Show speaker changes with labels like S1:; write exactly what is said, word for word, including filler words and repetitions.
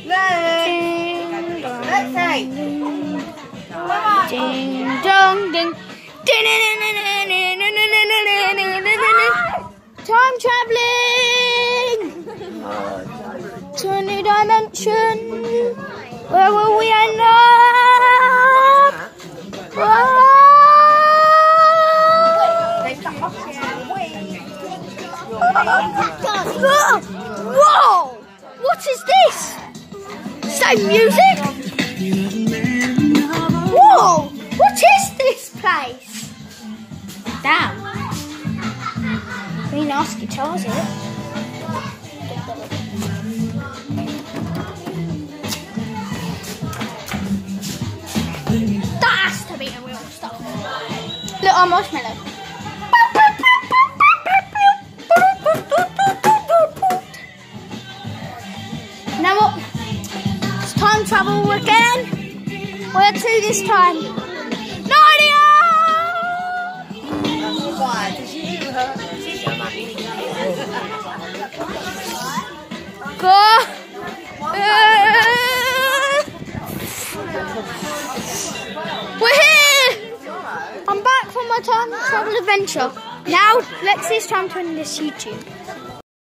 S1: Ding dong. Let's say. Ding dong ding. Time traveling to a new dimension. Where will we end up? Whoa! Whoa! What is this? Same music? Whoa! What is this place? Damn. Really nice guitars here. That has to be a real stuff. Look, our marshmallow. Now what? It's time travel again. Where to this time? Narnia! Go! We're here! I'm back from my time travel adventure. Now, Lexi's time to end this YouTube.